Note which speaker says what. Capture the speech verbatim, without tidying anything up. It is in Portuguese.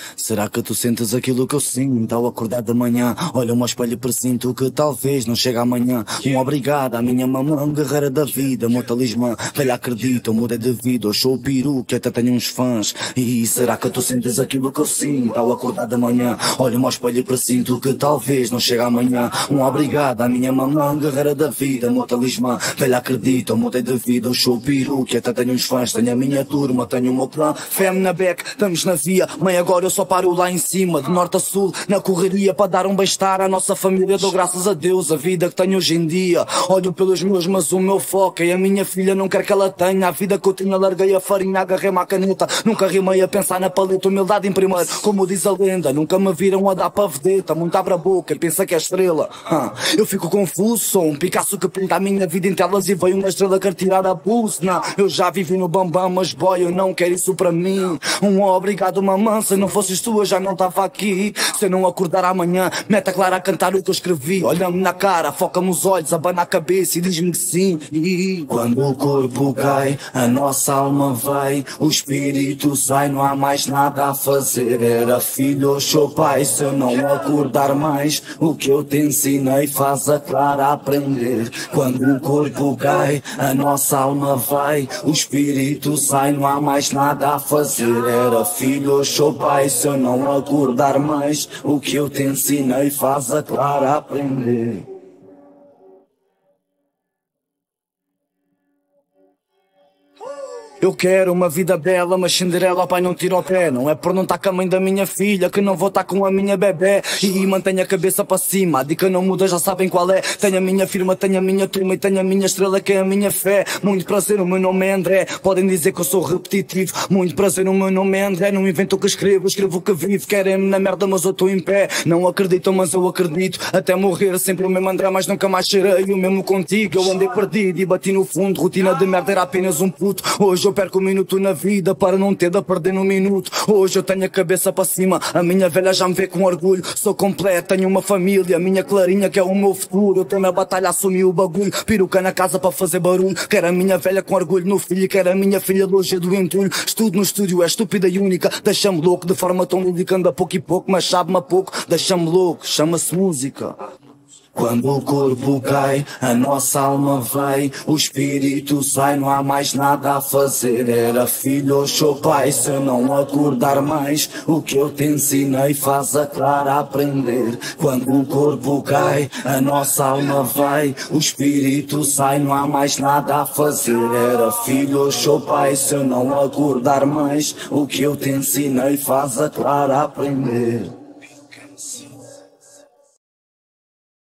Speaker 1: Será que tu sentes aquilo que eu sinto ao acordar de manhã? Olha ao espelho e presinto que talvez não chegue amanhã. Um obrigado à minha mamã, guerreira da vida, meu talismã. Velha acredita, eu mudei de vida, eu sou o peru que até tenho uns fãs. E será que tu sentes aquilo que eu sinto ao acordar de manhã? Olha ao espelho e presinto que talvez não chegue amanhã. Um obrigado à minha mamã, guerreira da vida, meu talismã. Velha acredita, eu mudei de vida, eu sou o peru que até tenho uns fãs. Tenho a minha turma, tenho o meu clã. Fé-me na beck, estamos na via. Mãe, agora eu só paro lá em cima, de norte a sul, na correria, para dar um bem-estar à nossa família. Dou graças a Deus a vida que tenho hoje em dia. Olho pelos meus, mas o meu foco é a minha filha, não quero que ela tenha a vida que eu tinha. Larguei a farinha, agarrei-me à caneta, nunca rimei a pensar na paleta. Humildade em primeiro, como diz a lenda, nunca me viram a dar para vedeta. Muito abre a boca e pensa que é estrela. ah, Eu fico confuso, sou um Picasso que pinta a minha vida em telas e veio uma estrela quer tirar a pulse. Não, eu já vivi no bambam, mas boy, eu não quero isso para mim. Um obrigado mamã, se não fosses tu eu já não estava aqui. Se eu não acordar amanhã, mete a Clara a cantar o que eu escrevi. Olha-me na cara, foca-me os olhos, abana a cabeça e diz-me que sim. E quando o corpo cai, a nossa alma vai, o espírito sai, não há mais nada a fazer. Era filho ou sou pai, se eu não acordar mais, o que eu te ensinei faz a Clara aprender. Quando o corpo cai, a nossa alma vai, o espírito sai, não há mais nada a fazer. Era filho ou sou pai, se eu não acordar mais, o que eu te ensinei faz a Clara aprender. Eu quero uma vida bela, mas Cinderela, pai, não tira o pé. Não é por não estar com a mãe da minha filha que não vou estar com a minha bebê. E mantenho a cabeça para cima, a dica não muda, já sabem qual é. Tenho a minha firma, tenho a minha turma e tenho a minha estrela que é a minha fé. Muito prazer, o meu nome é André. Podem dizer que eu sou repetitivo. Muito prazer, o meu nome é André. Não invento o que escrevo, escrevo o que vivo. Querem-me na merda, mas eu estou em pé. Não acreditam, mas eu acredito. Até morrer, sempre o mesmo André, mas nunca mais serei o mesmo contigo. Eu andei perdido e bati no fundo. Rotina de merda, era apenas um puto. Hoje eu perco um minuto na vida para não ter de perder num minuto. Hoje eu tenho a cabeça para cima, a minha velha já me vê com orgulho. Sou completo, tenho uma família, a minha Clarinha que é o meu futuro. Eu tô na batalha, assumi o bagulho, peruca na casa para fazer barulho. Quero a minha velha com orgulho no filho, quero a minha filha longe do entulho. Estudo no estúdio, é estúpida e única, deixa-me louco de forma tão lúdica. Anda pouco e pouco, mas sabe-me a pouco, deixa-me louco, chama-se música. Quando o corpo cai, a nossa alma vai, o espírito sai, não há mais nada a fazer. Era filho ou sou pai, se eu não acordar mais, o que eu te ensinei faz a Clara aprender. Quando o corpo cai, a nossa alma vai, o espírito sai, não há mais nada a fazer. Era filho ou sou pai, se eu não acordar mais, o que eu te ensinei faz a Clara aprender.